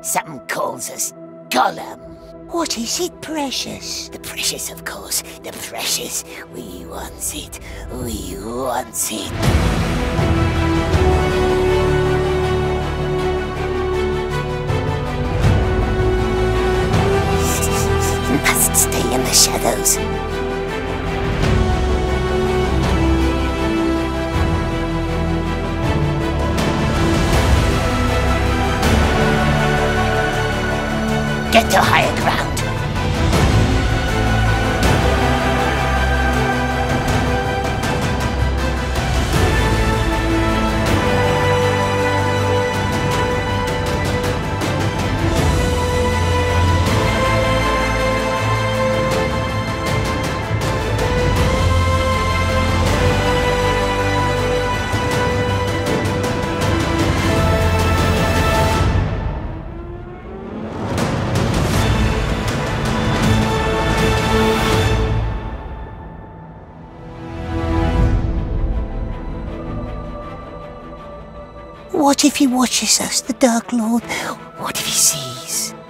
Something calls us Gollum. What is it, precious? The precious, of course. The precious. We want it. We want it. Must stay in the shadows. Get to higher ground. What if he watches us, the Dark Lord? What if he sees?